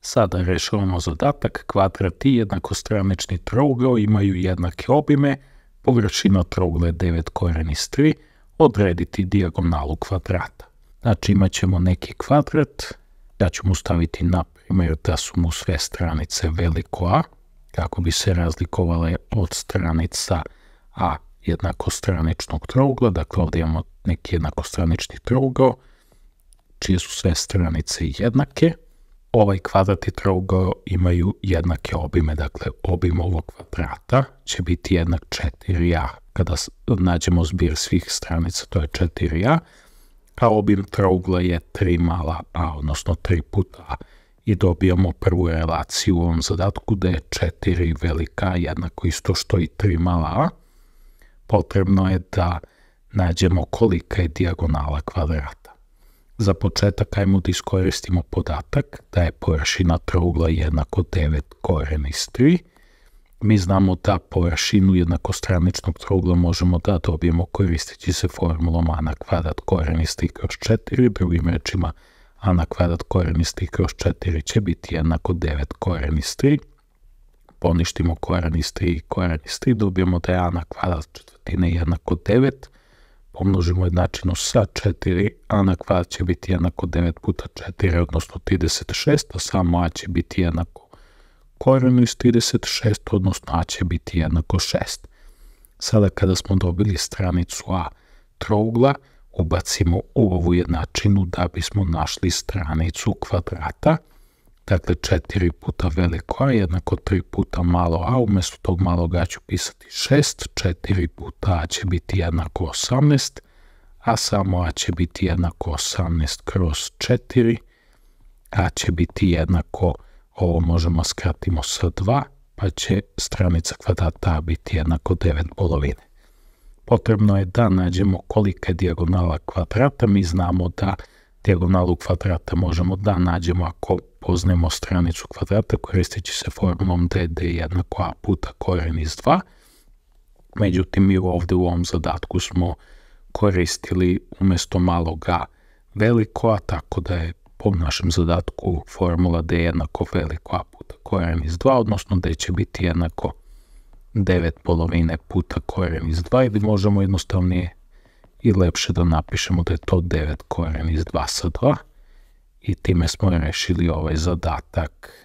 Sada rešavamo zadatak. Kvadrat i jednakostranični trougao imaju jednake obime, površina trougla je 9 koren iz 3, odrediti dijagonalu kvadrata. Znači imat ćemo neki kvadrat, ja ću mu staviti na primjer da su mu sve stranice veliko A, kako bi se razlikovale od stranica A jednakostraničnog trougla. Dakle, ovdje imamo neki jednakostranični trougao, čije su sve stranice jednake. Ovaj kvadrat i trougao imaju jednake obime, dakle obim ovog kvadrata će biti jednak 4a. Kada nađemo zbir svih stranica, to je 4a, a obim trougla je 3 mala a, odnosno 3 puta a. I dobijamo prvu relaciju u ovom zadatku da je 4 velika a jednako isto što i 3 mala a. Potrebno je da nađemo kolika je dijagonala kvadrata. Za početak ajmo da iskoristimo podatak da je površina trougla jednako 9 koren iz 3. Mi znamo da površinu jednakostraničnog trougla možemo da dobijemo koristeći se formulom a na kvadrat koren iz 3 kroz 4. Drugim rečima, a na kvadrat koren iz 3 kroz 4 će biti jednako 9 koren iz 3. Poništimo koren iz 3 i koren iz 3, dobijemo da je a na kvadrat četvrtine jednako 9. Pomnožimo jednačinu sa 4, a na kvadrat će biti jednako 9 puta 4, odnosno 36, a samo a će biti jednako korenu iz 36, odnosno a će biti jednako 6. Sada kada smo dobili stranicu a trougla, ubacimo u ovu jednačinu da bismo našli stranicu kvadrata. Dakle, 4 puta veliko a jednako 3 puta malo a, umjesto tog malog a ću pisati 6, 4 puta a će biti jednako 18, a samo a će biti jednako 18 kroz 4, a će biti jednako, ovo možemo skratimo sa 2, pa će stranica kvadrata a biti jednako 9 polovine. Potrebno je da nađemo kolika je dijagonala kvadrata. Mi znamo da dijagonalu kvadrata možemo da nađemo ako poznajemo stranicu kvadrata koristeći se formulom dd jednako a puta koren iz 2. Međutim, mi ovdje u ovom zadatku smo koristili umjesto malog a veliko a, tako da je po našem zadatku formula d jednako veliko a puta koren iz 2, odnosno d će biti jednako 9 polovine puta koren iz 2, ili možemo jednostavnije i lepše da napišemo da je to 9 koren iz 2 sa 2. I time smo rešili ovaj zadatak.